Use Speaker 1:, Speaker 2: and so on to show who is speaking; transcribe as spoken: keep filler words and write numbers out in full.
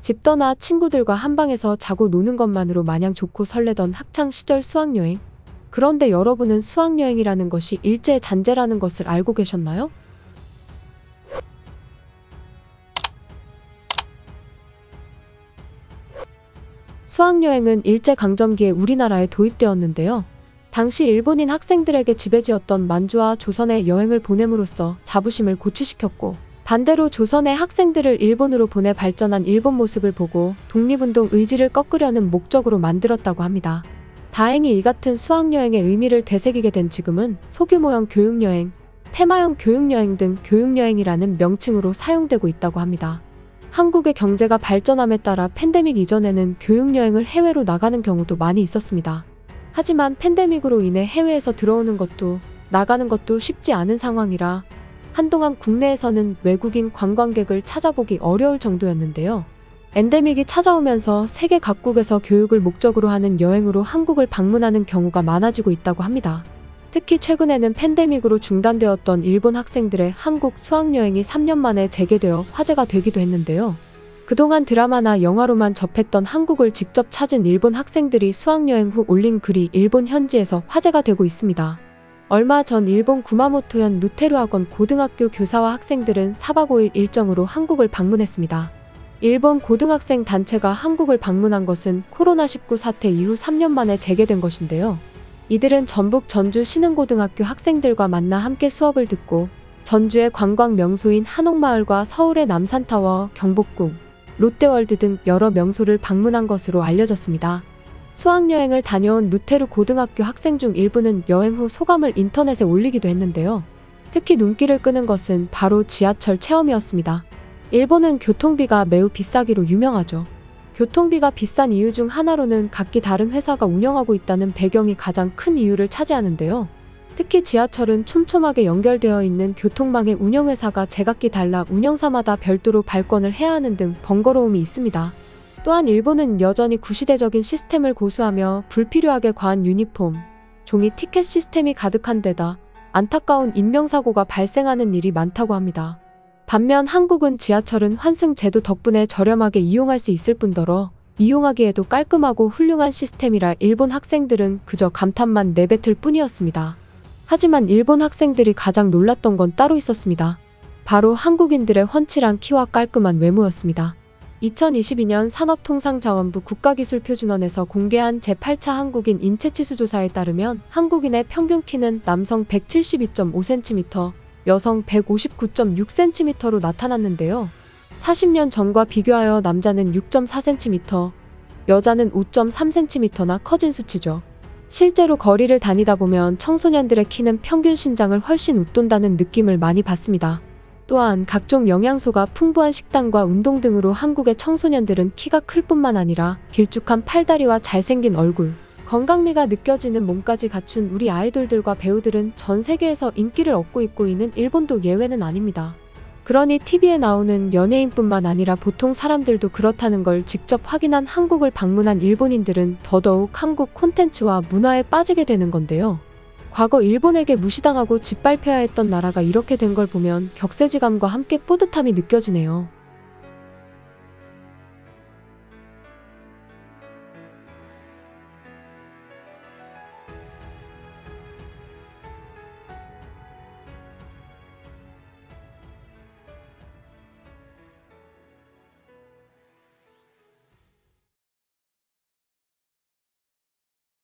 Speaker 1: 집 떠나 친구들과 한방에서 자고 노는 것만으로 마냥 좋고 설레던 학창시절 수학여행. 그런데 여러분은 수학여행이라는 것이 일제잔재라는 것을 알고 계셨나요? 수학여행은 일제강점기에 우리나라에 도입되었는데요. 당시 일본인 학생들에게 지배지었던 만주와 조선에 여행을 보냄으로써 자부심을 고취시켰고, 반대로 조선의 학생들을 일본으로 보내 발전한 일본 모습을 보고 독립운동 의지를 꺾으려는 목적으로 만들었다고 합니다. 다행히 이 같은 수학여행의 의미를 되새기게 된 지금은 소규모형 교육여행, 테마형 교육여행 등 교육여행이라는 명칭으로 사용되고 있다고 합니다. 한국의 경제가 발전함에 따라 팬데믹 이전에는 교육여행을 해외로 나가는 경우도 많이 있었습니다. 하지만 팬데믹으로 인해 해외에서 들어오는 것도 나가는 것도 쉽지 않은 상황이라 한동안 국내에서는 외국인 관광객을 찾아보기 어려울 정도였는데요. 엔데믹이 찾아오면서 세계 각국에서 교육을 목적으로 하는 여행으로 한국을 방문하는 경우가 많아지고 있다고 합니다. 특히 최근에는 팬데믹으로 중단되었던 일본 학생들의 한국 수학여행이 삼 년 만에 재개되어 화제가 되기도 했는데요. 그동안 드라마나 영화로만 접했던 한국을 직접 찾은 일본 학생들이 수학여행 후 올린 글이 일본 현지에서 화제가 되고 있습니다. 얼마 전 일본 구마모토현 루테르 학원 고등학교 교사와 학생들은 사박 오 일 일정으로 한국을 방문했습니다. 일본 고등학생 단체가 한국을 방문한 것은 코로나 십구 사태 이후 삼 년 만에 재개된 것인데요. 이들은 전북 전주 신흥고등학교 학생들과 만나 함께 수업을 듣고 전주의 관광 명소인 한옥마을과 서울의 남산타워, 경복궁, 롯데월드 등 여러 명소를 방문한 것으로 알려졌습니다. 수학여행을 다녀온 루테르 고등학교 학생 중 일부는 여행 후 소감을 인터넷에 올리기도 했는데요. 특히 눈길을 끄는 것은 바로 지하철 체험이었습니다. 일본은 교통비가 매우 비싸기로 유명하죠. 교통비가 비싼 이유 중 하나로는 각기 다른 회사가 운영하고 있다는 배경이 가장 큰 이유를 차지하는데요. 특히 지하철은 촘촘하게 연결되어 있는 교통망의 운영회사가 제각기 달라 운영사마다 별도로 발권을 해야 하는 등 번거로움이 있습니다. 또한 일본은 여전히 구시대적인 시스템을 고수하며 불필요하게 과한 유니폼, 종이 티켓 시스템이 가득한 데다 안타까운 인명사고가 발생하는 일이 많다고 합니다. 반면 한국은 지하철은 환승 제도 덕분에 저렴하게 이용할 수 있을 뿐더러 이용하기에도 깔끔하고 훌륭한 시스템이라 일본 학생들은 그저 감탄만 내뱉을 뿐이었습니다. 하지만 일본 학생들이 가장 놀랐던 건 따로 있었습니다. 바로 한국인들의 훤칠한 키와 깔끔한 외모였습니다. 이천이십이 년 산업통상자원부 국가기술표준원에서 공개한 제팔 차 한국인 인체치수 조사에 따르면 한국인의 평균 키는 남성 백칠십이 점 오 센티미터, 여성 백오십구 점 육 센티미터로 나타났는데요. 사십 년 전과 비교하여 남자는 육 점 사 센티미터, 여자는 오 점 삼 센티미터나 커진 수치죠. 실제로 거리를 다니다 보면 청소년들의 키는 평균 신장을 훨씬 웃돈다는 느낌을 많이 받습니다. 또한 각종 영양소가 풍부한 식단과 운동 등으로 한국의 청소년들은 키가 클 뿐만 아니라 길쭉한 팔다리와 잘생긴 얼굴, 건강미가 느껴지는 몸까지 갖춘 우리 아이돌들과 배우들은 전 세계에서 인기를 얻고 있고 이는 일본도 예외는 아닙니다. 그러니 티비에 나오는 연예인뿐만 아니라 보통 사람들도 그렇다는 걸 직접 확인한 한국을 방문한 일본인들은 더더욱 한국 콘텐츠와 문화에 빠지게 되는 건데요. 과거 일본에게 무시당하고 짓밟혀야 했던 나라가 이렇게 된 걸 보면 격세지감과 함께 뿌듯함이 느껴지네요.